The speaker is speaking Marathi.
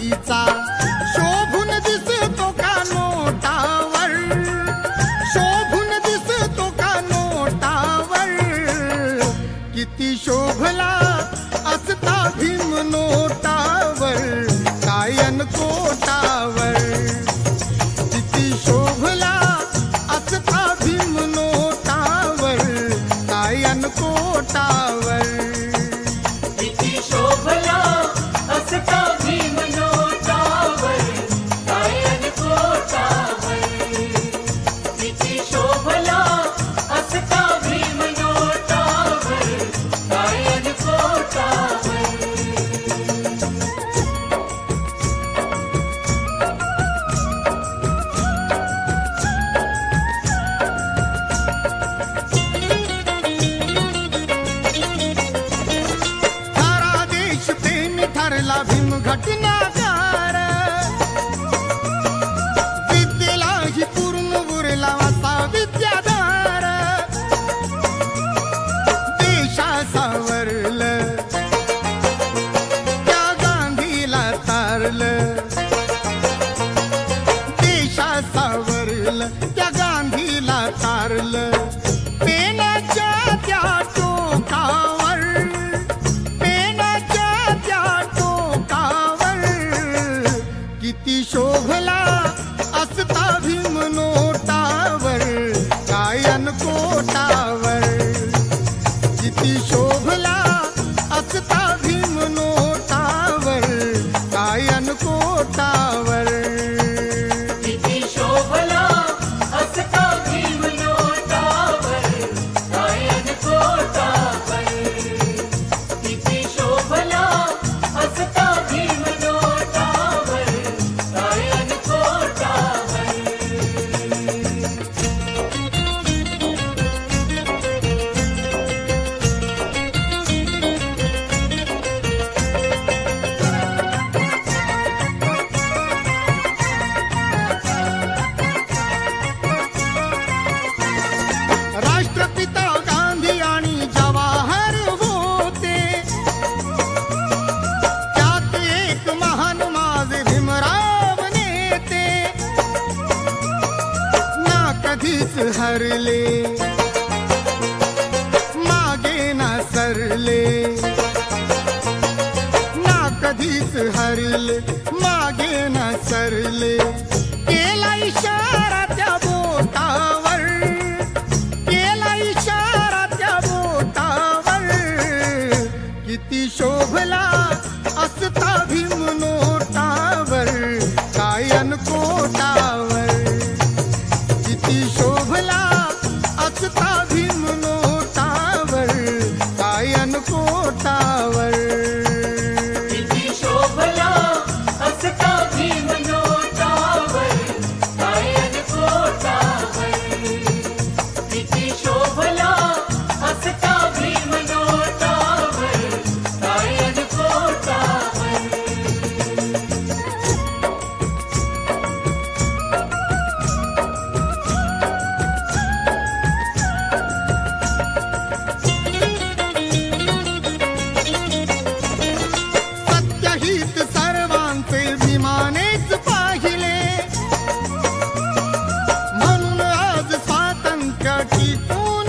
मातीचा शोभून दिसतो का नोटावर, शोभून दिसतो का नोटावर, किती शोभला असता भीम नोटावर कायन कोटावर, किती शोभला असता भीम नोटावर कायन कोटावर, किती शोभला असता भीम नोटावर कायन कोटावर, किती शोभला असता भीम नोटावर कायन कोटावर. सारा देश प्रेमी ठरला भीम घटनाकार, विद्येलाही पूर्ण उरला असा विद्याधार, देशा सावरलं त्या गांधीला तारलं, देशा सावरलं त्या गांधीला तारलं, पेनाच्या त्या टोकावर, पेनाच्या त्या टोकावर, किती शोभला असता भीम नोटावर कायन कोटावर, किती शोभला असता भीम नोटावर कायन कोटावर, किती शोभला असता भीम नोटावर कायन कोटावर, किती शोभला असता भीम नोटावर कायन कोटावर. राष्ट्रपिता गांधी आणि जवाहर होते, त्यात एक महान माझे भीमराव नेते, ना कधीच हरले मागे ना सरले, ना कधीच हरले मागे ना सरले, केला इशारा त्या बोटावर, केला इशारा त्या बोटावर, किती शोभला असता भीम नोटावर कायन कोटावर, किती शोभला असता भीम नोटावर कायन कोटावर, किती शोभला असता भीम नोटावर कायन कोटावर, किती शोभला असता भीम नोटावर कायन कोटावर. सत्यहित सर्वांचे भीमानेच पाहिले, म्हणून आज स्वातंत्र्य टिकून